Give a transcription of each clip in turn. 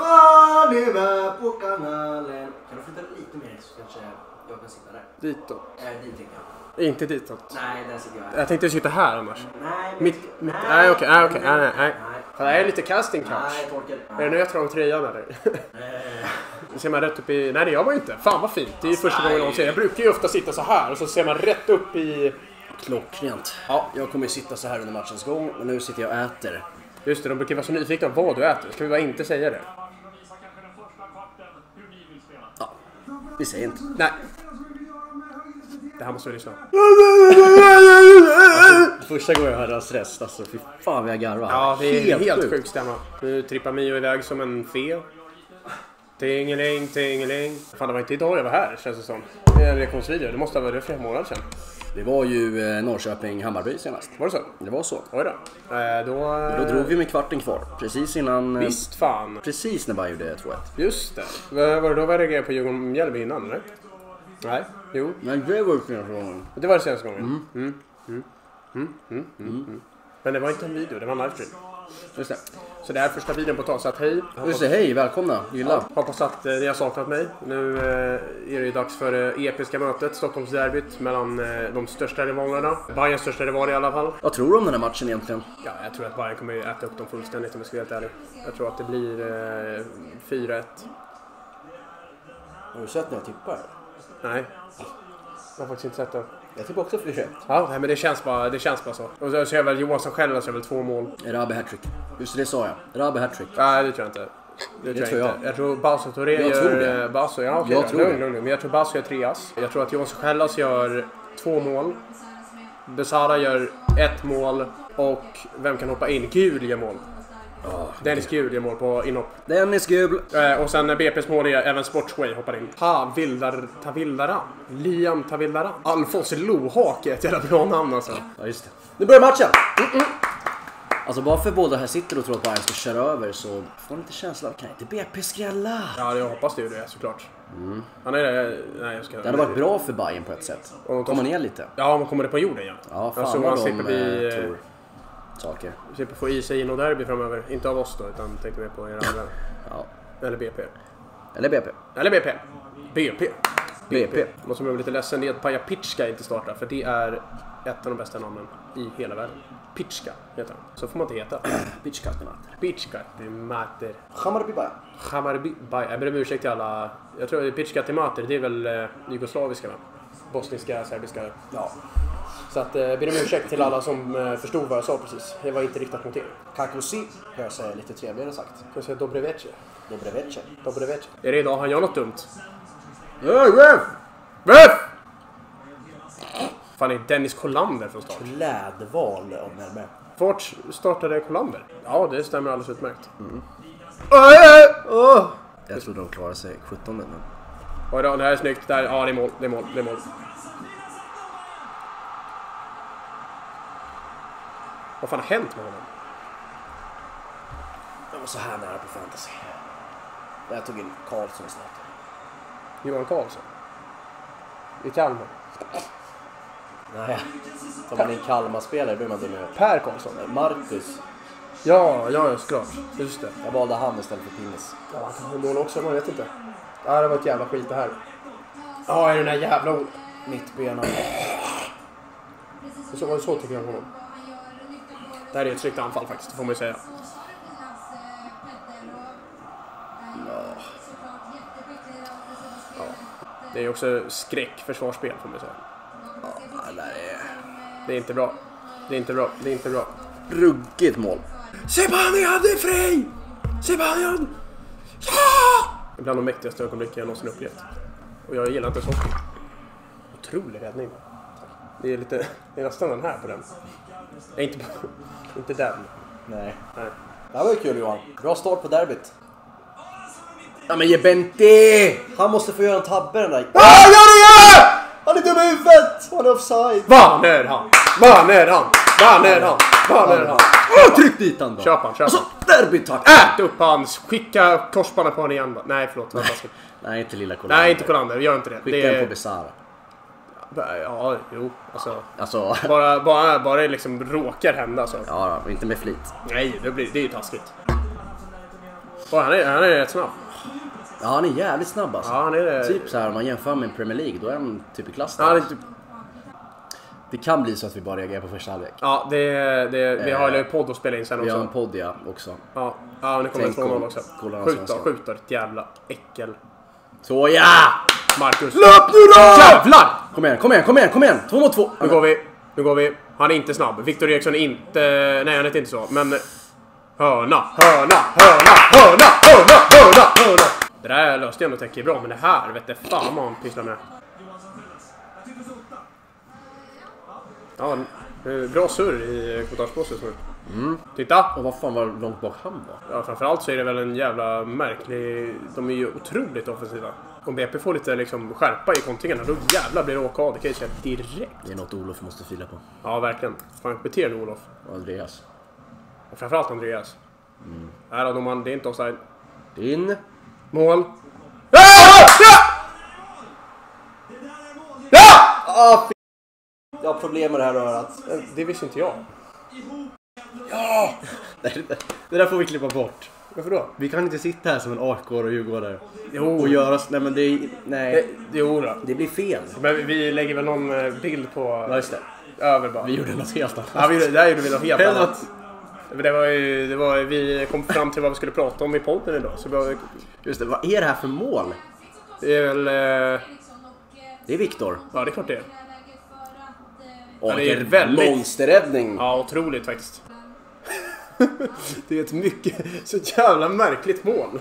lever på kanalen. Kan du flytta lite mer så kanske jag kan sitta där? Ditåt. Dit tänker jag. Inte ditåt. Nej, där sitter jag. Jag tänkte sitta här annars. Nej. Nej, okej. Nej. Det är lite casting couch. Nej, Torkel. Är det nu jag tar om tröjan eller? Ser man rätt upp i... Nej, det gör man inte. Fan vad fint. Det är ju första gången någon ser. Jag brukar ju ofta sitta så här och så ser man rätt upp i... Klockrent. Ja, jag kommer sitta så här under matchens gång och nu sitter jag och äter. Just det, de brukar vara så nyfikna på vad du äter. Ska vi bara inte säga det? Ja, vi säger inte. Nej. Det här måste vi lyssna. Alltså, första gången jag hörde hans röst, alltså fy fan vad jag garvar. Ja, det är helt sjukt stämma. Nu trippar Mio iväg som en fe. Tingeling, tingeling. Fan, det var inte idag jag var här, känns det som. Det är en reaktionsvideo, det måste ha varit flera månader sedan. Det var ju Norrköping-Hammarby senast. Var det så? Det var så. Oj då. Då drog vi med kvarten kvar. Precis innan... Visst fan. Precis när Bayern gjorde 2-1. Just det. Var det då vi reagerade på Djurgården-Mjällby innan, eller? Nej, jo. Nej, det var ju senaste gången. Det var det senaste gången. Men det var inte en video, det var en livestream. Just det. Så det här är första videon på tag, så att hej. Just det, hej, välkomna, gilla. Hoppas att ni har saknat mig. Nu är det ju dags för episka mötet, Stockholmsderbyt mellan de största rivalerna. Bayerns största rival i alla fall. Vad tror du om den här matchen egentligen? Ja, jag tror att Bayern kommer äta upp dem fullständigt om jag ska vara helt ärlig. Jag tror att det blir 4-1. Har du sett när jag tippar? Nej, jag har faktiskt inte sett det. Jag tippar också 4-1. Ja, men det känns bara så. Och så är väl Johansson själv, så är väl 2 mål. Rabe hattrick. Just det sa jag. Rabe hattrick. Nej, det tror jag inte. Det tror jag inte. Jag tror Basso Toré gör... Basso, ja okej. Jag tror det. Men jag tror Basso gör 3 ass. Jag tror att Johansson själv gör 2 mål. Besara gör 1 mål. Och vem kan hoppa in? Gul gör mål. Dennis Gul gör mål på inhopp. Dennis Gul. Och sen BP's mål är även Sportsway hoppar in. Tavildaran. Liam Tavildaran. Alfons Lohake, ett jävla bra namn alltså. Ja, just det. Nu börjar matchen! Alltså bara för båda här sitter och tror att Bayern ska köra över så får man inte känsla av kan inte BP skrälla. Ja, jag hoppas det är det såklart. Nej, jag ska... Det hade varit bra för Bayern på ett sätt. Komma ner lite. Ja, man kommer det på jorden, ja. Ja, fan alltså, vad de tror saker. Vi slipper få i sig in och derby framöver. Inte av oss då, utan tänkte mer på era andra. Ja. Eller BP. Eller BP. Eller BP. BP. BP. Måste bli lite ledsen, det är att Paja Pitschka inte startar. För det är ett av de bästa namnen i hela världen. Pitschka heter han. Så får man inte heta. Pitschka. Pitschka till Mater. Hammarby Bayern. Hammarby Bayern. Jag ber om ursäkt till alla. Jag tror Pitschka till Mater, det är väl jugoslaviska, va? Bosniska, serbiska. Ja. Så att ber om ursäkt till alla som förstod vad jag sa precis. Det var inte riktat mot er. Kakusi kan jag säga lite trevligare sagt. Kan jag säga Dobrevece? Dobrevece. Är det idag han gör något dumt? Röf! Fan, är Dennis Kolander från start? Klädval av Melmer. Vart startade Kolander? Ja, det stämmer alldeles utmärkt. Jag tror de klarar sig 17 nu. Oj då, det här är snyggt. Där, ja, det är mål. Vad fan har hänt med honom? Jag var så här nära på fantasy. Jag tog in Karlsson snart. Johan Karlsson? I Kalmar? Nej, tar man in Kalmar-spelare blir man dum ut. Per Karlsson? Marcus. Ja, såklart. Just det. Jag valde han istället för Pinnis. Ja, han kan ha mål också, man vet inte. Ja, det var ett jävla skit det här. Ja, är det den här jävla mittbena. Så tycker jag om honom. Det här är ett snyggt anfall faktiskt, det får man ju säga. Ja. Det är också skräckförsvarsspel får man säga. Ja, det är inte bra. Ruggigt mål. Sebanian är fri! Sebanian! Ja! Bland de mäktigaste ögonblick jag någonsin upplevt. Och jag gillar inte socker. Otrolig räddning. Det är nästan den här på den. Inte den. Nej. Det här var ju kul, Johan. Bra start på derbyt. Ja, men ge Bente! Han måste få göra en tabbe den där. Gör det! Han är dum i huvudet! Han är offside. Vad är han? Tryck dit han då. Köp han. Och så derbytack. Ät upp hans. Skicka korsbandet på honom igen. Nej, förlåt. Nej, inte lilla Kolander. Nej, inte Kolander. Gör inte det. Skicka den på Besara. Ja, jo. Alltså. Bara det liksom råkar hända så. Ja, inte med flit. Nej, det är ju taskigt. Han är rätt snabb. Ja, han är jävligt snabb alltså. Ja, han är det. Typ så här om man jämför med Premier League, då är han typ i klass där. Ja, typ... Det kan bli så att vi bara reagerar på första halvlek. Ja, vi har en podd att spela in sen också. Vi har en podd, ja, också. Ja, det kommer ett från också. Skjut då, ett jävla äckel. Så ja! Marcus. Löp nu då! Jävlar! Kom igen. 2 mot 2. Nu går vi. Han är inte snabb. Victor Eriksson är inte... Nej, han är inte så. Men... Hörna! Det där löste jag ändå täcker bra. Men det här, vet du fan vad han pysslar med. Ja, bra surr i kommentarspåset nu. Titta! Och vad fan var långt bak han var? Ja, framförallt så är det väl en jävla märklig... De är ju otroligt offensiva. Om BP får lite liksom skärpa i kontringarna, då jävla blir det åka. Det kan jag säga direkt. Det är något Olof måste fila på. Ja, verkligen. Fan, beter nu Olof. Och Andreas. Och framförallt Andreas. Här har domaren, det är inte offside. Din. Mål. Jag har problem med det här röret. Det visste inte jag. Ja! Det där får vi klippa bort. Varför då? Vi kan inte sitta här som en AIK och Djurgårdare. Jo. Och göra... Nej, men det är... Nej. Jo då. Det blir fel. Men vi lägger väl någon bild på... Ja, just det. Över bara. Vi gjorde något helt annat. Ja, där gjorde vi något helt Helt annat. Men det var vi kom fram till vad vi skulle prata om i podden idag. Så just det, vad är det här för mål? det är väl... Det är Viktor. Ja, det är klart det är. Åh, det är vilken väldigt... monsterräddning. Ja, otroligt faktiskt. Det är ett mycket... Så jävla märkligt mål.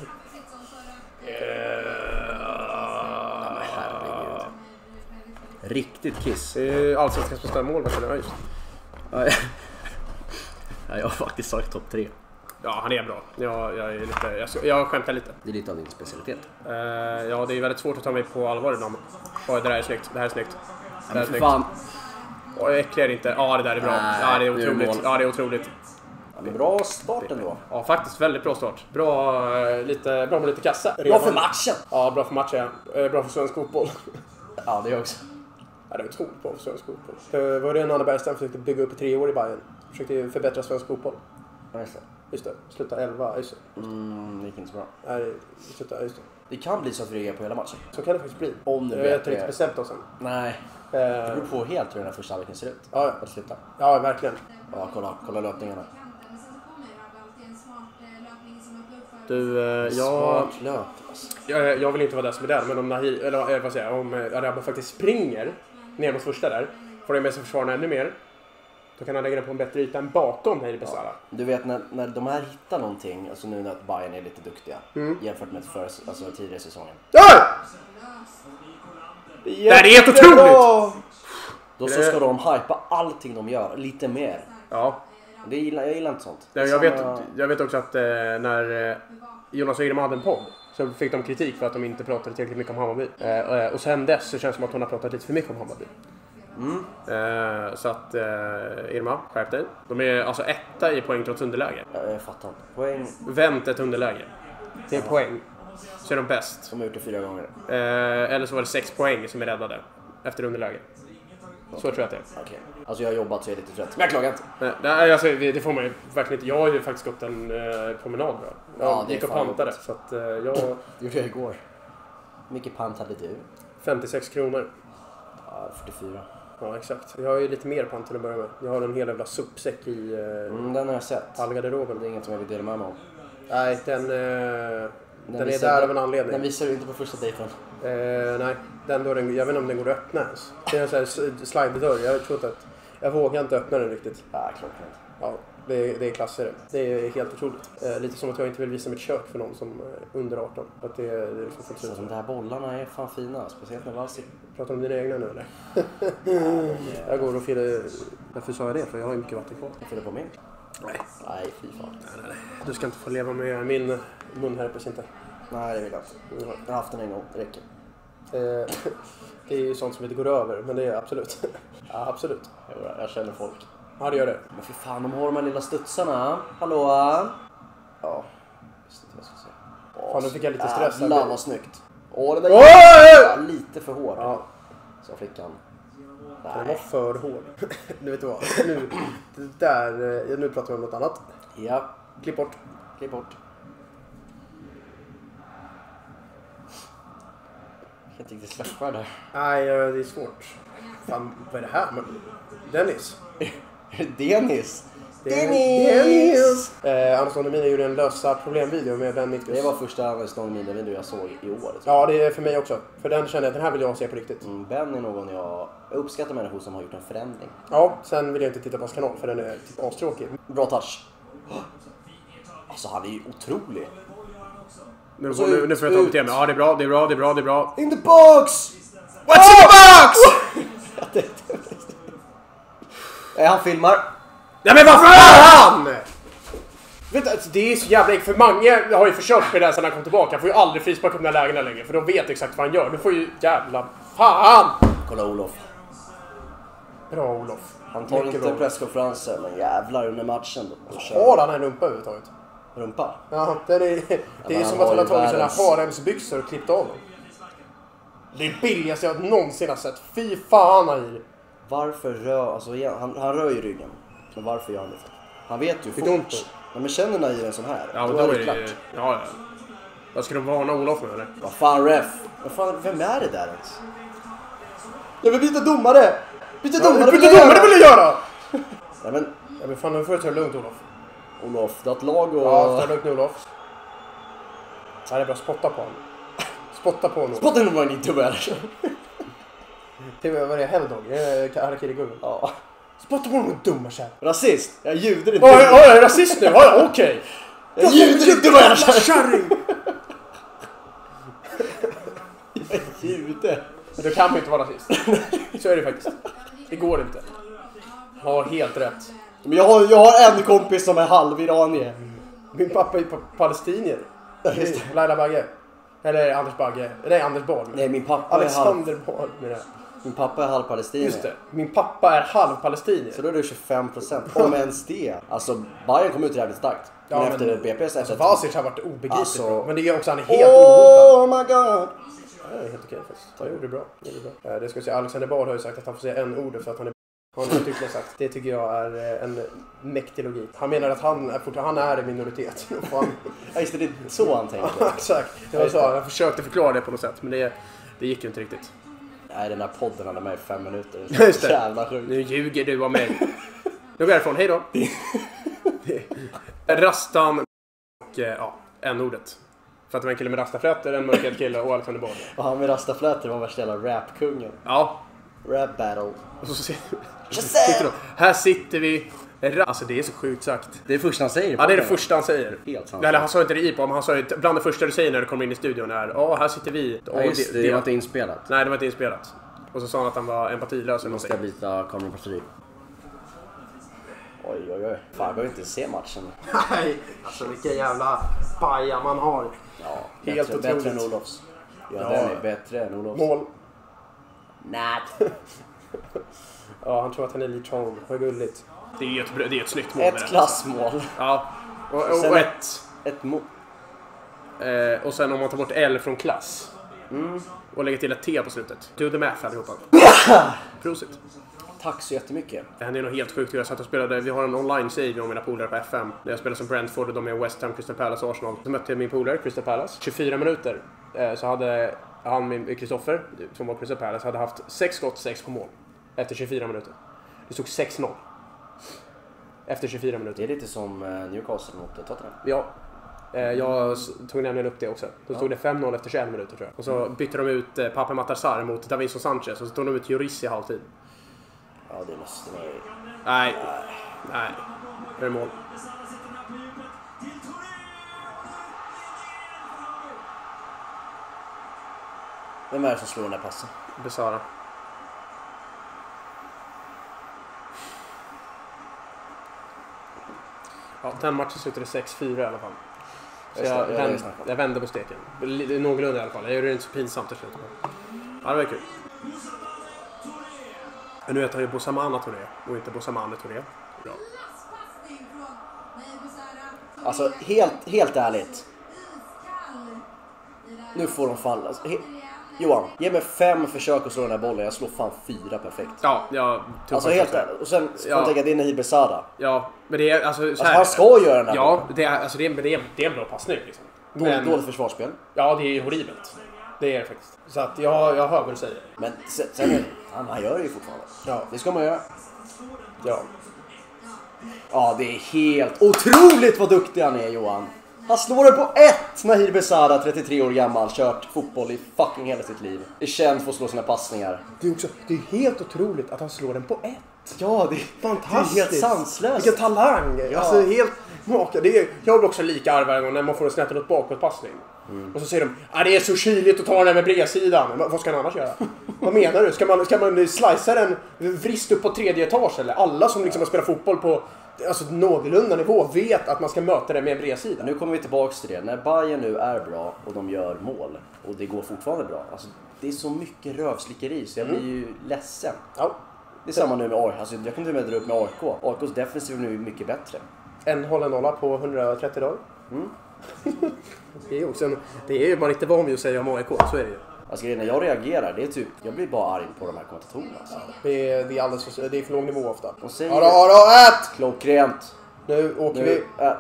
Herregud. Riktigt kiss. Allsvenskans bästa mål, vad känner jag just? Ja, jag har faktiskt sagt topp 3. Ja, han är bra. Jag är lite... Jag skämtar lite. Det är lite av din specialitet. Ja, det är väldigt svårt att ta mig på allvar idag. Det där är snyggt. Det här är snyggt. Det här är snyggt. Fan. Äckligare inte. Ja, det där är bra. Nej, ja, det är otroligt. Ja, det är otroligt. Ja, bra start ändå. Ja, faktiskt väldigt bra start. Bra med lite kassa. Bra för matchen. Ja, bra för matchen. Bra för svensk fotboll. Ja, det är också. Ja, det är otroligt bra för svensk fotboll. Var det en Anna Bergström försökte bygga upp i 3 år i Bayern? Försökte förbättra svensk fotboll. Ja, just det. Just det. Sluta 11. Just det. Det gick inte så bra. Nej, sluta. Just det. Det kan bli så att vi reagerar på hela matchen. Så kan det faktiskt bli. Om nu jag har inte riktigt bestämt oss än. Nej. Det beror på helt hur den här första halvleken ser ut. Ja, Att sluta. ja, verkligen. Ja, kolla löpningarna. Du, Smart löp. Alltså. jag vill inte vara där som är där, men om Arabi faktiskt springer ner mot första där, får det med sig försvararna ännu mer. Då kan han lägga den på en bättre yta än bakom Heidi Besara. Ja. Du vet när de här hittar någonting, alltså nu när Bayern är lite duktiga jämfört med tidigare säsongen. Ja! Det är helt otroligt! Då så ska de hypa allting de gör lite mer. Ja. Jag gillar inte sånt. Jag vet också att när Jonas och Irma hade en podd så fick de kritik för att de inte pratade tillräckligt mycket om Hammarby. Och sen dess så känns det som att hon har pratat lite för mycket om Hammarby. Så att Irma, skärp dig. De är alltså etta i poäng trots underläge. Jag fattar inte. Poäng. Vänt ett underläge. Det är poäng. Så är de bäst. De har gjort det 4 gånger. Eller så var det 6 poäng som är räddade efter underläge. Så tror jag att det är. Okej. Alltså jag har jobbat så jag är lite trött. Men jag klagar inte. Nej, alltså, det får man ju verkligen inte. Jag har ju faktiskt gått en promenad. Ja, det gick och pantade. Så att jag... Det gjorde jag igår. Hur mycket pant hade du? 56 kronor. Ja, 44. Ja, exakt. Jag har ju lite mer pant till att börja med. Jag har en hel jävla suppsäck i den har jag sett. allgarderoben. Det är inget som jag vill dela med mig om. Nej, den är där av en anledning. Den visar du inte på första dejten. Nej, jag vet inte om den går att öppna ens. Det är en sån här slide-dörr. Jag tror inte att... Jag vågar inte öppna den riktigt. Ja, klart. Ja, det är klasser. Det är helt otroligt. Lite som att jag inte vill visa mitt kök för någon som är under 18. Att det är liksom för så de här bollarna är fan fina. Speciellt med Valsi. Pratar du om dina egna nu eller? Jag går och fyller... Varför sa jag det? För jag har ju mycket vatten kvar. Jag fyller på min. Nej, fy fan. Nej. Du ska inte få leva med min munherpes inte. Nej, det vill jag inte. Jag har haft den en gång. Det räcker. Det är ju sånt som inte går över. Men det är absolut. Ja, absolut. Jag känner folk. Ja, det gör det. Men för fan, de har de här lilla studsarna. Hallå? Ja. Visst inte vad jag ska säga. Fan, nu fick jag lite stress. Jävlar vad snyggt. Den där lite för hård. Ja. Så flickan. Den var för hård. Du vet vad? Nu pratar vi om något annat. Ja. Klipp bort. kan inte riktigt släppa det där. Nej, det är svårt. Fan, vad är det här? Dennis. Dennis! Dennis! Anders Don gjorde en lösa problemvideo med Ben Mitkus. Det var första Anders Don video jag såg i år. Ja, det är för mig också. För den kände jag att den här vill jag se på riktigt. Ben är någon jag uppskattar, människor som har gjort en förändring. Ja, sen vill jag inte titta på hans kanal för den är typ astråkig. Bra touch. Alltså han är ju otrolig. Nu får jag ta upp det. Ja, det är bra. In the box! What's in the box? Han filmar. Ja men vad fan! Vet du, alltså, det är så jävla äckligt. För Mange har ju försökt med det där sedan han kom tillbaka. Han får ju aldrig frisparka upp de här lägena längre. För de vet exakt vad han gör. Du får ju jävla fan! Kolla Olof. Bra Olof. Han tar mycket inte presskonferenser, men jävlar under matchen då. Har han en rumpa överhuvudtaget? Rumpa? Ja, det är som att han har tagit sådana haremsbyxor och klippt av dem. Det är billigaste jag någonsin har sett. Fy fan Nair. Varför rör... Alltså han rör ju ryggen. Men varför gör han det? Han vet ju fort. Ja, men känner Nair en sån här? Ja, då är det klart. Ja. Vad ska de varna Olof med eller? Vad fan ref? Vem är det där ens? Jag vill byta domare! Byta domare vill jag göra! Nej men... Ja men fan, nu får du ta det lugnt Olof. Olof, det är ett lag och... Ja, ta det lugnt nu Olof. Ja, det är bra, spotta på honom. Spotta på honom. Spotta honom var en inte väl. Vad är det? Helldog? Harakiri Gunnar. Ja. Spotta på honom, dumma kär. Rasist? Jag ljuder inte. Ja, jag är rasist nu? Ja, okej. Jag ljuder inte vad jag kärring. Jag ljuder. Men du kan ju inte vara rasist. Så är det faktiskt. Det går inte. Har helt rätt. Men jag har en kompis som är halviranier. Min pappa är palestinier. Laila Bagge. Eller Anders Bagge. Nej, Anders Borg. Nej, min pappa Alexander Borg med det. Min pappa är halvpalestinier. Just det. Min pappa är halvpalestinier. Så då är det 25%. Om ens det. Alltså, Bayern kom ut jävligt starkt. Ja, men efter BP's alltså, Vasic har varit obegripligt alltså, bra. Men det är också, han är helt ohotad. Oh my god. Ja, det är helt okej faktiskt. Ja, det gjorde bra. Det ska jag säga. Alexander Bard har ju sagt att han får säga en ord för att han är... Sagt. Det tycker jag är en mäktig logik. Han menar att han är en minoritet. Ja, just det, det är så han tänker. Exakt. Det var så. Jag försökte förklara det på något sätt, men det gick ju inte riktigt. Nej, den här podden hade med i 5 minuter. Just det. Jävla sjukt. Nu ljuger du om mig. Nu går jag ifrån. Hej då. Rastan och n-ordet. För att det var en kille med rastaflätor, en mörkad kille och Alexander Bard. Och han med rastaflätor var värsta jävla rapkungen. Ja. Rap battle. Och så här sitter vi. Alltså det är så sjukt sagt. Det är det första han säger. Ja, det är det första han säger. Helt sant. Eller han sa inte det i på, men han sa ju bland det första du säger när du kommer in i studion är här sitter vi. Ja, just det var inte inspelat. Nej, det var inte inspelat. Och så sa han att han var empatilös eller någonting. Måste jag byta kameraparti. Oj. Fan, jag behöver inte se matchen. Nej, alltså vilka jävla paja man har. Ja, helt otroligt. Bättre än Olofs. Ja, den är bättre än Olofs. Mål. Nät. Ja, han tror att han är lite trång. Vad gulligt. Det är ett snyggt mål. Ett klassmål. Ja. Och ett mål. Och sen om man tar bort L från klass. Och lägger till ett T på slutet. Do the math allihopa. Prosit. Tack så jättemycket. Det hände något helt sjukt. Jag satt och spelade, vi har en online-save med mina polare på FM. Där jag spelade som Brentford och de är West Ham, Crystal Palace och Arsenal. Så mötte jag min polare, Crystal Palace. 24 minuter så hade han, min Kristoffer, som var Crystal Palace, hade haft 6 skott, 6 på mål. Efter 24 minuter. Det stod 6-0. Efter 24 minuter. Det är lite som Newcastle mot Tottenham. Ja. Jag tog nämligen upp det också. Då stod det 5-0 efter 21 minuter tror jag. Och så bytte de ut Pape Matar mot Davinson Sanchez. Och så tog de ut Lloris i halvtid. Ja, det måste vara... Nej. Det är mål. Vem är det som slår den där passen? Besara. Ja, den matchen slutade 6-4 i alla fall. Så jag vände på steken. Någorlunda i alla fall. Jag gjorde det inte så pinsamt till slut. Ja, det var kul. Men nu heter han ju Bosamana Touré och inte Bosamane Touré. Bra. Alltså, helt ärligt. Nu får de falla. Alltså, Johan, ge mig 5 försök att slå den här bollen. Jag slår fan 4 perfekt. Ja, jag tog alltså helt ärligt. Och sen får jag tänka att det är Nahir Besara. Ja, men det är alltså så här, han ska göra den här bollen. Det är en bra passning liksom. Dåligt försvarsspel. Ja, det är horribelt. det är det faktiskt. Så att jag hör vad du säger. Men sen han gör det ju fortfarande. Ja. Det ska man göra. Ja. Ja, det är helt otroligt vad duktig han är, Johan. Han slår det på 1. Nahir Besara, 33 år gammal, kört fotboll i fucking hela sitt liv. Är känd för att slå sina passningar. Det är helt otroligt att han slår den på 1. Ja, det är fantastiskt. Det är helt sanslöst. Vilken talang. Ja. Alltså helt maka. Jag blir också lika arg varje gång när man får en snett åt bakåtpassning. Och så säger de, det är så kyligt att ta den här med bredsidan. Vad ska han annars göra? Vad menar du? Ska man slicea den vrist upp på 3:e etage eller? Alla som liksom har spelat fotboll på alltså någorlunda nivå vet att man ska möta det med en bredsida. Nu kommer vi tillbaka till det. När Bayern nu är bra och de gör mål och det går fortfarande bra. Alltså, det är så mycket rövslickeri så jag blir ju ledsen. Ja. Det är samma nu med AIK. Alltså, jag kan inte med dra upp med AIK. AIKs defensiv nu är mycket bättre. En hållen nolla på 130 dagar. Det är ju man inte van vid att säga om AIK, så är det ju. Alltså när jag reagerar, det är typ, jag blir bara arg på de här kommentatorerna. Alltså. Det är alldeles det är för låg nivå ofta. De säger ät! Klockrent. Nu åker vi. Ja!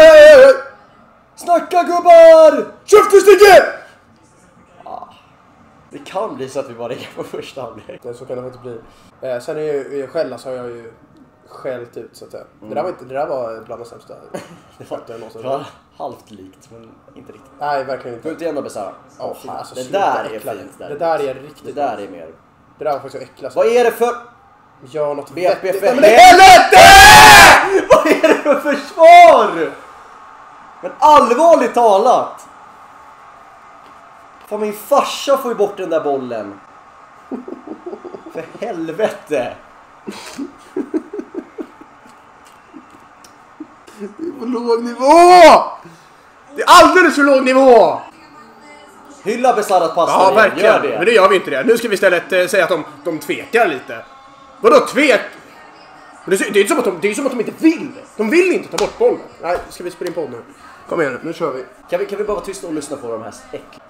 Snacka gubbar! Käften Stigge! Det kan bli så att vi bara reagerar på första halvlek. Så kan det faktiskt bli. Sen är ju skälla så har jag ju skällt ut så att säga. Det där var bland det sämsta. Det var halvt likt men inte riktigt. Nej, verkligen inte. Ut igen då Besara. Alltså, det där är fint där. Det där är riktigt. Det där är mer. Det där var faktiskt så äckligt. Vad är det för... Gör något BP för men helvete! Vad är det för försvar? Men allvarligt talat. Fan, min farsa får ju bort den där bollen. För helvete. Det är på låg nivå! Det är alldeles för låg nivå! Hylla Besaras passning. Ja, verkligen. Men det gör vi inte det. Nu ska vi istället säga att de tvekar lite. Vadå tvek? Det är som att de inte vill. De vill inte ta bort bollen. Nej, ska vi spela in på nu? Kom igen nu kör vi. Kan vi bara vara tysta och lyssna på de här äckliga?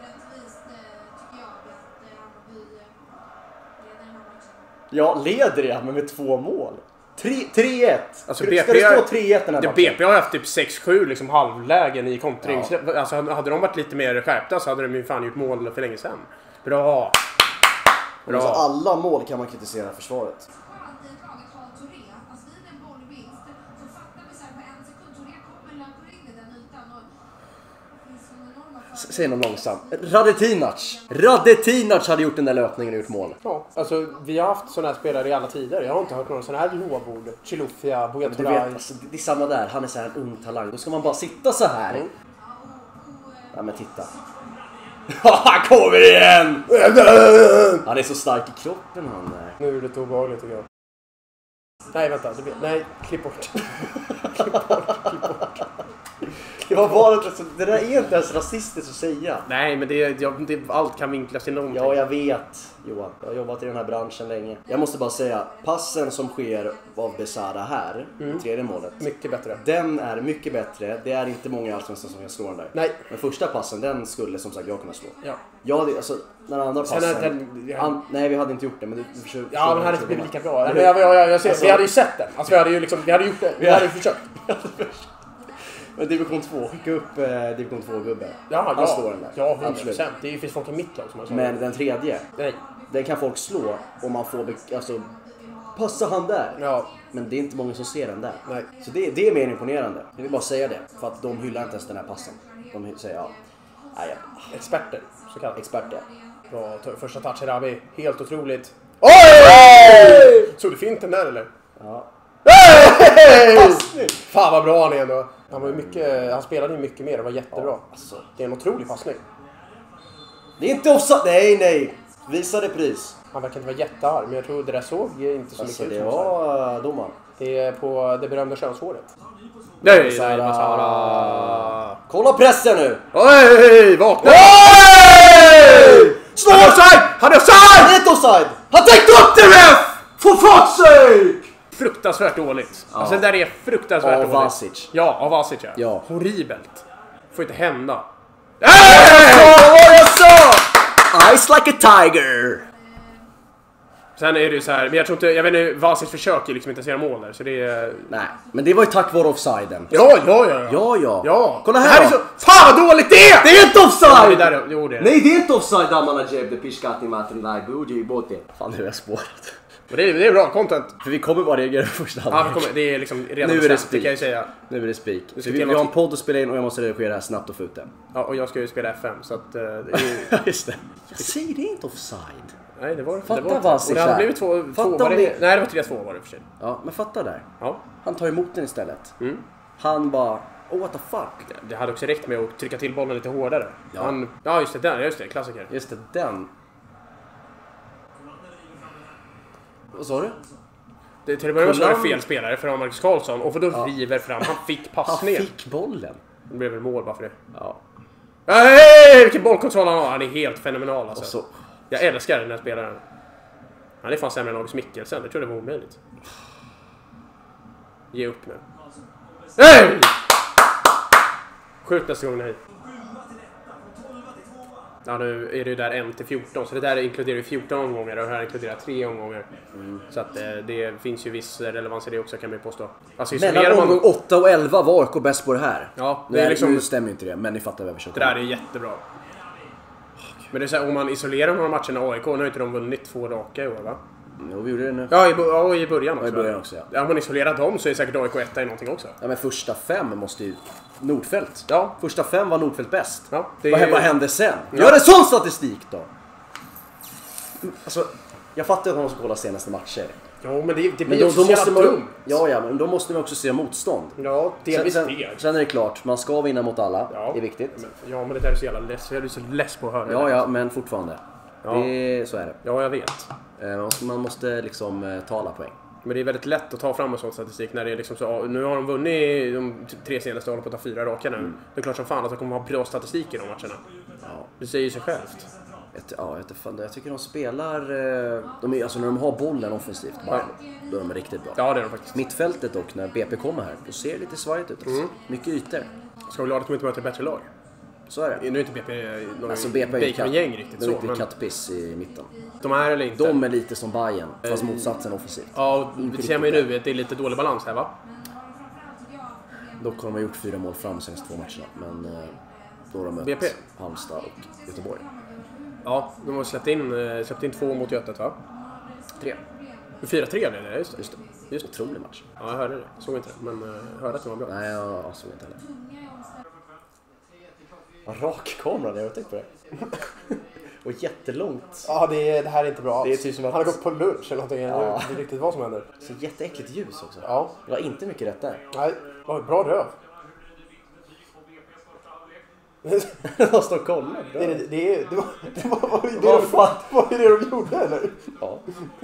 Ja, leder jag med 2 mål. 3-1. Alltså, ska det stå 3-1 den här matchen? BP har haft typ 6-7 liksom halvlägen i kontring. Ja. Alltså, hade de varit lite mer skärpta så hade de ju fan gjort mål för länge sedan. Bra. Alltså, alla mål kan man kritisera försvaret. Säg någon långsam. Radetinac hade gjort den där löpningen och gjort mål. Ja, alltså vi har haft sådana här spelare i alla tider. Jag har inte hört någon sån här lovord. Chilufya, Bogatoraj. Alltså, det är samma där. Han är så här en ung talang. Då ska man bara sitta så här. Ja, men titta. Han kommer igen! Han är så stark i kroppen, han där. Nu är det obehagligt tycker jag. Nej, vänta. Nej, klipp bort. Det var bara det där är inte ens rasistiskt att säga. Nej, men allt kan vinklas till någonting. Ja, jag vet, Johan. Jag har jobbat i den här branschen länge. Jag måste bara säga, passen som sker av Besara här, i tredje målet. Mycket bättre. Den är mycket bättre. Det är inte många i Allsvenskan som kan slå den där. Nej. Men första passen, den skulle som sagt jag kunna slå. Ja. Jag hade, alltså, den andra passen... nej, vi hade inte gjort det, men du försökte... Ja, men det hade inte blivit lika bra. Jag ser, vi hade ju sett den. Alltså, vi hade gjort det. Vi hade ju försökt. Men division 2, skicka upp division 2-gubben. Han slår den där. Ja, 100%. Det finns folk i mitt lag som har slagit. Men den tredje, nej. Den kan folk slå om man får, alltså, passa han där. Ja. Men det är inte många som ser den där. Nej. Så det är mer imponerande. Jag vill bara säga det, för att de hyllar inte ens den här passen. De säger, Experter, så kallat. Experter. Bra, första touch Rabi. Helt otroligt. Oj! Så du fint den där eller? Ja. Hey! Fan vad bra han är ändå. Han spelade ju mycket mer, det var jättebra. Ja, alltså. Det är en otrolig passning. Det är inte offside. Nej. Visa det pris. Han verkar inte vara jättearg, men jag tror det där såg inte så alltså, mycket ut. Det var domaren. Det är på det berömda könshåret. Nej, Besara. Kolla pressen nu. Oj, vakna. Slå offside! Han är offside! Han är inte offside! Han täckte upp det, ref! For fuck's sake! Fruktansvärt dåligt. Ja. Alltså det där är fruktansvärt dåligt. Vasic. Ja, av Vasic ja. Horribelt. Får inte hända. Jag sa! Eyes like a tiger. Sen är det ju så här, men jag tror inte, jag vet inte, Vasic försöker liksom inte göra mål där, så det är... Nej, men det var ju tack vare offsiden. Ja. Kolla Det här här är då. så... Fan vad dåligt det är! Det är inte offside! Det där, jo, det är det. Nej, det är inte offside, Damana Jebde Pishkati Matren Laibuji Bote. Fan, nu är jag spårat. Men det är bra content. För vi kommer bara reagera första Ja, halvlek. det är liksom redan Nu är det bestämt, det spik. kan jag säga. Nu är det spik. ska Så till vi har en något- podd att spela in och jag måste redigera det här snabbt och få ut det. Ja, och jag ska ju spela FM, så att... det är ju... Just det. Jag säger det är inte offside. Nej, det var Fatta det var Vasic och det hade här. blivit två Fatta var det, om det- nej, det var 3-2 var det för sig. Ja, men fatta där. Ja. Han tar emot den istället. Mm. Han bara, oh what the fuck. Det hade också räckt med att trycka till bollen lite hårdare. Ja. Ja, just det, klassiker. Just det, den. Vad sa du? Det till att börja med så var det Kolla. fel spelare för Marcus Karlsson och för då river fram. Han fick Han passningen. fick bollen. Det blev väl mål bara för det. Ja. Nej, vilken bollkontroll han har. Han är helt fenomenal alltså. Och så, Jag älskar den här spelaren. Han är fan sämre än August Mikkelsen. Jag tror det var omöjligt. Ge upp nu. Nej! Skjut nästa gång, nej. Ja, nu är det ju där 1-14, så det där inkluderar ju 14 omgångar och det här inkluderar 3 omgångar. Så att det finns ju viss relevans i det också, kan man ju påstå. Alltså isolerar mellan man... omgång 8 och 11 var AIK bäst på det här. Ja, det Nej, är liksom... nu stämmer ju inte det, men ni fattar vad vi försöker. Det där är jättebra. Men det är så här, om man isolerar några matcherna AIK, nu har inte de vunnit 2 raka i år, va? Jo, vi gjorde det nu. Ja, i början också. Ja, i början också, ja. Ja, om man isolerar dem så är säkert AIK 1 i någonting också. Ja, men första 5 måste ju... Nordfält. Ja. Första 5 var Nordfält bäst. Ja, Vad hände sen? Ja. Gör en sån statistik då! Alltså, jag fattar att man måste kolla senaste matcher. Jo, men det blir Men då också så måste jävla man... dumt. Ja, men då måste man också se motstånd. Ja, delvis sen, det. sen är det klart, man ska vinna mot alla. Ja. Det är viktigt. Men det där är så jävla less. Jag är så less på att höra. Ja, men fortfarande. Ja. Så är det. Ja, jag vet. Man måste liksom ta alla poäng. Men det är väldigt lätt att ta fram en sån statistik när det är liksom så, nu har de vunnit de 3 senaste, håller på att ta 4 raka nu. Det är klart som fan att de kommer ha bra statistik i de matcherna. Ja. Det säger ju sig självt. Jag tycker de spelar... alltså när de har bollen offensivt, då är de riktigt bra. Ja, det är de faktiskt. Mittfältet dock, när BP kommer här, då ser det lite svajigt ut. Alltså. Mycket ytor. Ska vi glada att de inte möter ett bättre lag? Så är det. Nu är inte BP någon Alltså BP är ju bacon-gäng riktigt de är så. lite Men kattpiss i mitten. de är eller inte? De är lite som Bayern, fast motsatsen offensivt. Ja, och det ser man ju nu att det är lite dålig balans här, va? Dock har de gjort 4 mål fram senaste 2 matcherna, men då har de mött BP. Halmstad och Göteborg. Ja, de har släppt in 2 mot Götet, va? 3. 4-3 blev det, just det. Just otrolig match. Ja, jag hörde det. Såg inte det, men hörde att det var bra. Nej, jag såg inte heller. Vad rak kamera, jag har tänkt på det. Och jättelångt. Ja, det här är inte bra alls. Det är typ som att... Han har gått på lunch eller någonting. Ja. Det är riktigt vad som händer. Så jätteäckligt ljus också. Ja. Det var inte mycket rätt där. Nej, bra röv. Jag står och kollar. Det var ju Vad fan? var det de gjorde, eller? Ja.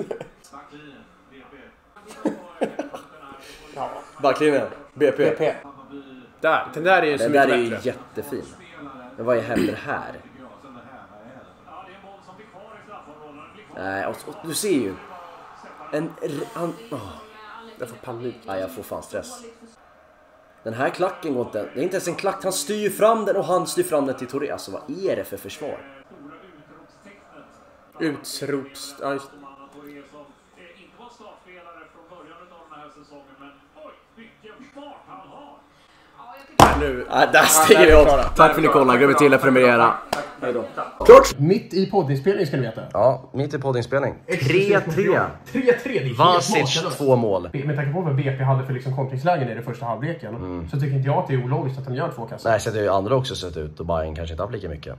Ja. Backlinjen. BP. BP. Den där är ju så Den mycket där är ju bättre. jättefin. Men vad händer här? Nej, och du ser ju. Jag får panik. Nej, jag får fan stress. Den här klacken går inte... Det är inte ens en klack. Han styr fram den och han styr fram den till Torre. Alltså, vad är det för försvar? Utsrops... Ja, just... Nu. Där stiger vi upp. Tack för att ni kollade. Glöm inte till att prenumerera. Hej då. Klart! Mitt i poddinspelningen ska ni veta. Ja, mitt i poddinspelning. 3-3. 3-3. Vasic 2 mål. Med tanke på vad BP hade för liksom kontringslägen i det första halvleken så tycker inte jag att det är ologiskt att de gör 2 kassar. Nej, så det har ju andra också sett ut och Bayern kanske inte haft lika mycket.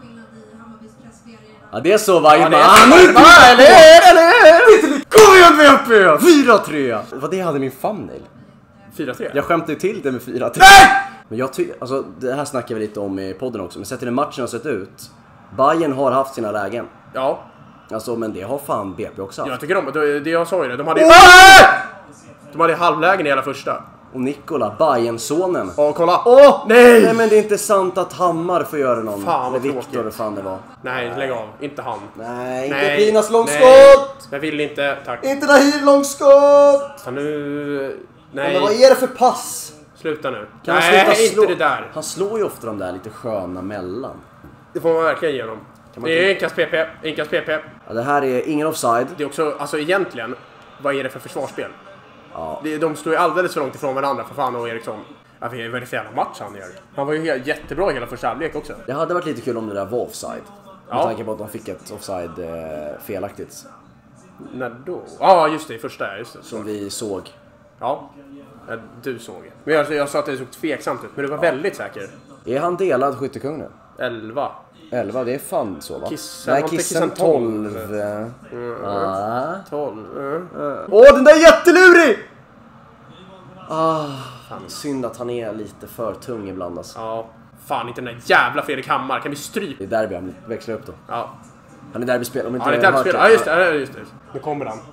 Ja, det är så varje man. Kom igen BP! 4-3! Vad det hade min thumbnail. 4-3? Jag skämtade till det med 4-3. Men jag tycker, alltså det här snackar vi lite om i podden också. Men sett till den matchen har sett ut. Bayern har haft sina lägen. Ja. Alltså, men det har fan BP också haft. Jag tycker det jag sa ju det. De hade halvlägen i hela första. Och Nikola, Bayern-sonen. Åh, kolla! Nej! Nej, men det är inte sant att Hammar får göra någon. Fan, vad eller Viktor, tråkigt. vad fan det var. Nej, lägg av. Inte han. Nej, inte Nej. Pinas långskott! Nej. Jag vill inte, tack. Inte Nahir långskott! Så nu... Nej. Men vad är det för pass? Sluta nu. Kan han Nej, sluta slå? inte det där. Han slår ju ofta de där lite sköna mellan. Det får man verkligen ge honom. Det är Inkast PP. Ja, det här är ingen offside. Det är också, alltså egentligen, vad är det för försvarsspel? Ja. De står ju alldeles för långt ifrån varandra för fan och Eriksson. Ja, vad är det för jävla match han gör? Han var ju jättebra i hela första halvlek också. Det hade varit lite kul om det där var offside. Med Ja. tanke på att de fick ett offside felaktigt. När då? Ja, just det, i första, just det. Som vi såg. Ja, du såg. Men jag sa att det såg tveksamt ut, men du var väldigt säker. Är han delad skyttekung nu? 11. 11, det är fan så va? Kissen, Nej, har inte Kissen Kissen 12. 12. Åh, den där är jättelurig! Synd att han är lite för tung ibland alltså. Ja, fan inte den där jävla Fredrik Hammar. Kan vi strypa? Det är derby, han växlar upp då. Ja, Han är derbyspel, om inte det är derbyspel. Ja, just det. Nu kommer han.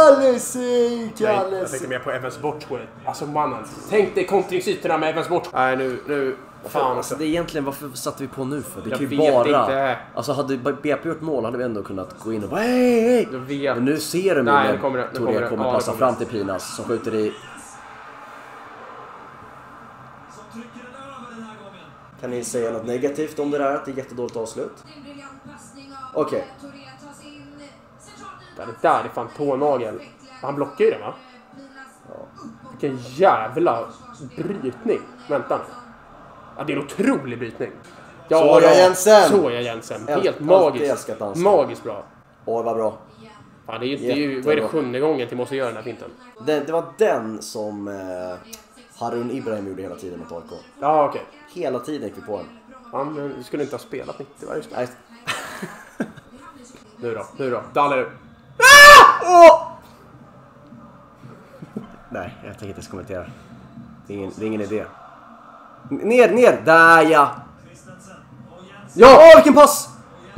Jag tänkte mer på Evans bortspel. Alltså mannen. Tänk dig kontringsytorna med Evans bort. Nej, nu. Fan Alltså det är egentligen, varför satte vi på nu för? Det Jag kan ju vet bara... inte. Alltså hade BP gjort mål hade vi ändå kunnat gå in och bara hej! Jag vet. Men nu ser de Nej, ju nu kommer det, nu kommer Toré det. kommer Ja, passa det kommer fram till Pinas som skjuter i... Kan ni säga något negativt om det där? Att det är jättedåligt avslut? Okej. Det där är fan tånagel. Han blockar ju det va? Vilken jävla brytning. Vänta nu. Ja, det är en otrolig brytning. Ja, Såja Jensen! Såja Jensen. Helt Alltid magiskt. älskat danska. Magiskt bra. Åh, vad bra. Fan, det är ju, vad är det 7:e gången till måste göra den här finten? Det var den som Harun Ibrahim gjorde hela tiden mot AIK. Ja, okej. Hela tiden gick vi på den. Han skulle inte ha spelat 90, va? Just det. Nej. Nu då. Daller. Nej, jag tänker inte ens kommentera. Det är ingen idé. Ner! Där ja! Ja, vilken pass!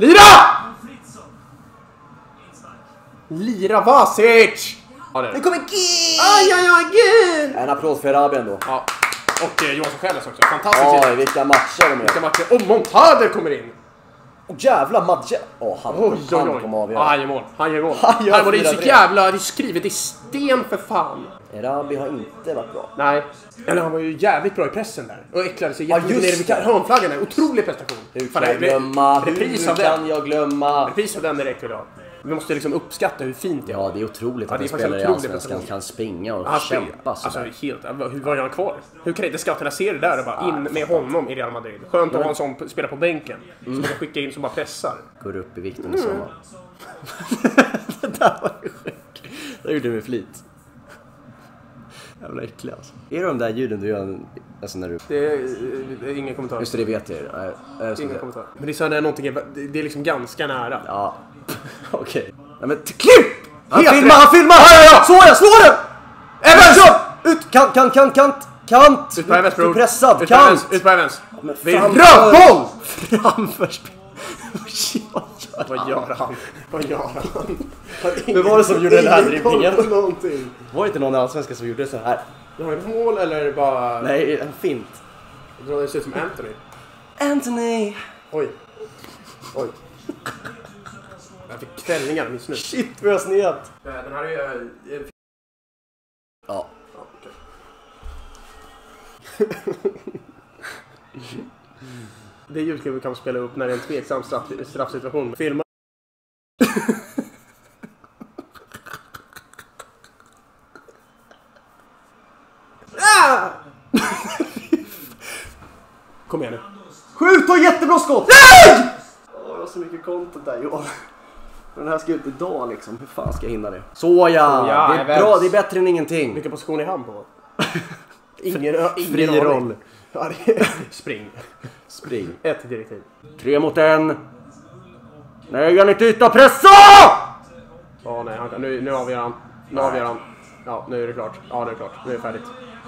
Lira Vasic! Ja, det är det. kommer Gil! Gud! En applåd för Arabien då. Ja. Och Johansson Själles också. Fantastiskt. Oj, vilka matcher de Vilka är. matcher. Och Montader kommer in. Och jävla matcher. Han kommer avgöra. Ja, han gör mål. Han gör Det är så 4-3. jävla... Det är skrivet i sten för fan. Arabi har inte varit bra. Nej. Eller han var ju jävligt bra i pressen där. Och äcklade sig jättemycket just nere vid hörnflaggan där. Otrolig prestation. Hur kan jag glömma? Repris av den direkt idag. Vi måste liksom uppskatta hur fint det är. Ja, det är otroligt att det är en faktiskt spelare i otrolig Allsvenskan prestation. kan springa och Han kämpa alltså sådär. helt... Vad gör han kvar? Hur kan det scouterna se det där och bara in med honom i Real Madrid? Skönt att ha en sån spelar på bänken. Som man kan skicka in som bara pressar. Går upp i vikten i sommar. Det där var ju sjukt. Det gjorde du med flit. Jävla äcklig alltså. Är det de där ljuden du gör alltså när du... Det är ingen kommentar. Just det vet jag. Ingen kommentar. Men det är så när någonting är... Det är liksom ganska nära. Ja. Okej. Nej men klipp! Han Helt filmar! Ja! Så jag slår den! Evans! Ut! Kant! Ut på Evans, bror. Du pressad! Ut på Evans. Ut på Evans. Men Det är framför- rödboll! Framför spel. Vad gör han? Vem var det som gjorde den här dribblingen? Någonting. Var det inte någon i Allsvenskan som gjorde så här? Det har ett mål eller bara... Nej, en fint. Det ser ut som Anthony. Anthony! Oj. Jag fick kvällningar med snus. Shit vad jag snett. Den här är... Ja. Det ljudklipp vi kan spela upp när det är en tveksam straffsituation. Filma. Kom igen nu. Skjut och jättebra skott! Nej! Jag har så mycket content där Johan. Den här ska ut idag liksom. Hur fan ska jag hinna det? Såja! Det är bra, det är bättre än ingenting. Vilken position är han på? Ingen Fri aning. roll. Ja, det är... Spring. Ett direktiv. 3 mot 1. Nej, jag inte yta pressa! Ja, nej, nu avgör han. Nu avgör han. Ja, nu är det klart. Ja, nu är det klart. Nu är det färdigt.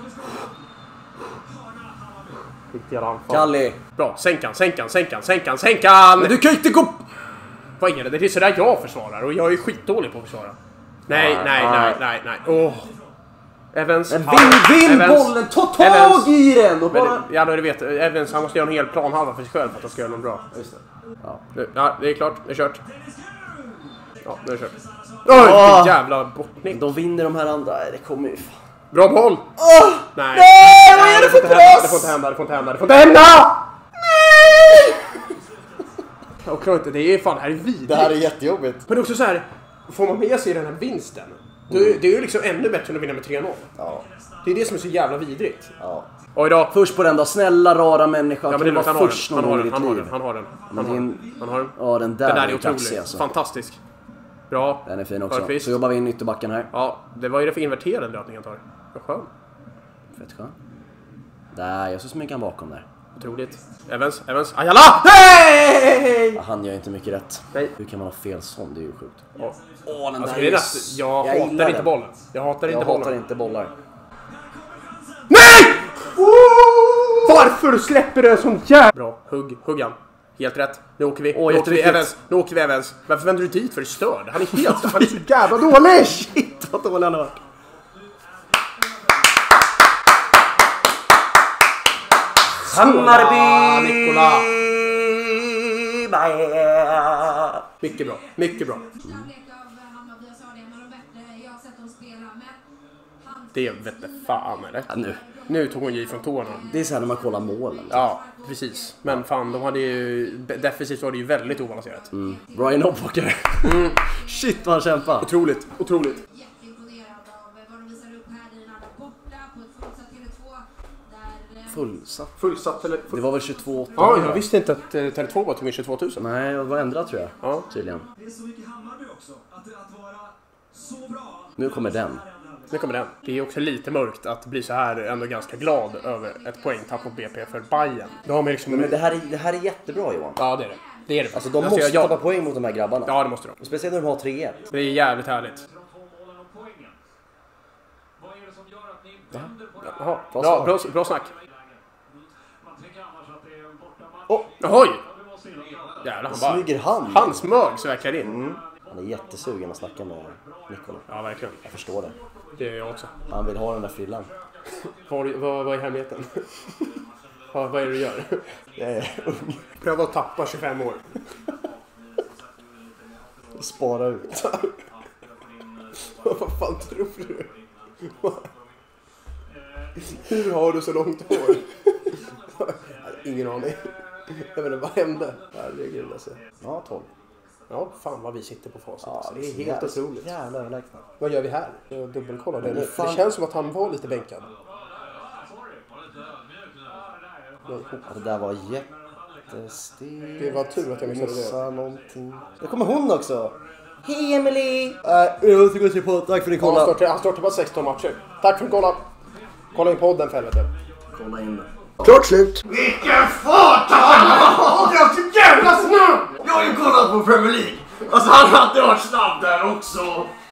Riktigt jävla anfall. Kalli. Bra, sänk han! Men du kan inte gå... Vad är det? Det är sådär jag försvarar och jag är skitdålig på att försvara. Nej. Åh. Evans. Vinn bollen! Ta tag Evans. i den! Och bara... Ja, du vet. Evans, han måste göra en hel planhalva för sig själv för att han ska göra något bra. Just det. Ja. Ja, det är klart. Det är kört. Ja, nu är det kört. Oj, vilken jävla bortnick. De vinner de här andra. Nej, det kommer ju... Bra boll! Nej! Vad är det för press? Det får inte hända! Jag klarar inte, det är fan, det här är vidrigt. Det här är jättejobbigt. Men det är också så här, får man med sig den här vinsten, det är ju liksom ännu bättre än att vinna med 3-0. Ja. Det är det som är så jävla vidrigt. Ja. Och idag... Först på den då, snälla rara människa. Ja, men det är var först någon gång i ditt liv. Han har den. Ja, den där är är otrolig. kaxig alltså. Fantastisk. Bra. Den är fin också. Förfist. Så jobbar vi in ytterbacken här. Ja, det var ju det för inverterad löpning han tar. Vad skön. Fett skön. Där, jag så smyger han bakom där. Otroligt. Evans. Ayala! Hej! Ja, han gör inte mycket rätt. Nej. Hur kan man ha fel sån? Det är ju sjukt. Ja. Den Alltså, där det är är jag hatar inte bollen. Jag hatar inte bollen. Nej! Varför släpper du en sån jävla... Bra, hugg han. Helt rätt. Nu åker vi. Nu åker vi Evans. Varför vänder du dit för det störd? Han är han är så jävla dålig. Shit, vad dålig han har varit. Hammarby! Nikola. Mycket bra. Det vette fan eller? Ja, Nu tog hon ju från tårna. Det är så här när man kollar målen. Ja, precis. Men fan, de hade ju... Defensivt var det ju väldigt obalanserat. Brian Oppåker. Shit vad han kämpar. Otroligt. Jätteimponerad av vad de visar upp här i den borta på ett fullsatt Tele2 där... Det var väl 22 Ja, jag visste inte att Tele2 var tvungen 22 000. Nej, det var ändrat tror jag. Ja. Tydligen. Det är så mycket Hammarby också. Att vara så bra. Nu kommer den. Nu kommer den. Det är också lite mörkt att bli så här ändå ganska glad över ett poängtapp mot BP för Bayern. Då har man liksom... Men det här är jättebra Johan. Ja, det är det. Det är det. Alltså de måste tappa poäng mot de här grabbarna. Ja, det måste de. Speciellt när de har 3-1. Det är jävligt härligt. Jaha, bra snack. Oj! Jävlar, han bara... Smyger han? Han smög så verkligen in. Han är jättesugen att snacka med Nikola. Ja, verkligen. Jag förstår det. Det är jag också. Han vill ha den där frillan. Vad är hemligheten? Vad är det du gör? Jag är ung. Pröva att tappa 25 år. Spara ut. Vad fan tror du? Hur har du så långt hår? Ingen aning. Jag vet inte, vad hände? Herregud alltså. Ja, 12. Ja, fan vad vi sitter på facit. Ja, det är helt otroligt. Jävla överlägsna. Vad gör vi här? Jag dubbelkollar det nu. Fan. Det känns som att han var lite bänkad. Det där var jättesteg. Det var tur att jag missade det. Någonting. Det kommer hon också. Hej Emily! Jag ska gå och se på. Tack för att ni kollade. Han står till bara 16 matcher. Tack för att ni kollade. Kolla in podden för helvete. Kolla in det. Klart slut! Vilken fart! Han är så jävla snabb! Jag har ju kollat på Premier League. Alltså han hade varit snabb där också.